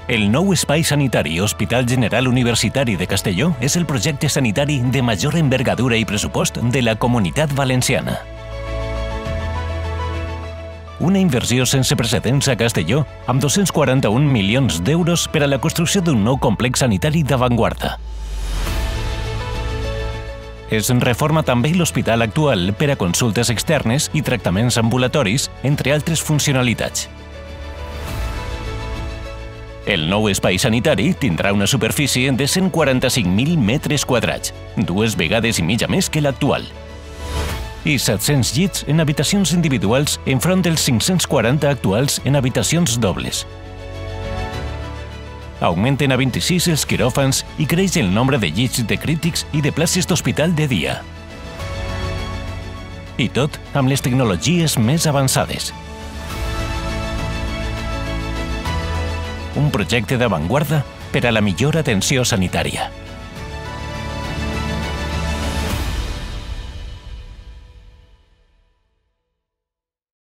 El nou espai sanitari Hospital General Universitari de Castelló és el projecte sanitari de major envergadura i pressupost de la Comunitat Valenciana. Una inversió sense precedents a Castelló, amb 241 milions d'euros per a la construcció d'un nou complex sanitari d'avantguarda. Es reforma també l'hospital actual per a consultes externes i tractaments ambulatoris, entre altres funcionalitats. El nou espai sanitari tindrà una superfície de 145.000 metres quadrats, 2 vegades i mitja més que l'actual, i 700 llits en habitacions individuals enfront dels 540 actuals en habitacions dobles. Augmenten a 26 els quiròfans i creix el nombre de llits de crítics i de places d'hospital de dia. I tot amb les tecnologies més avançades. Un projecte d'avantguarda per a la millor atenció sanitària.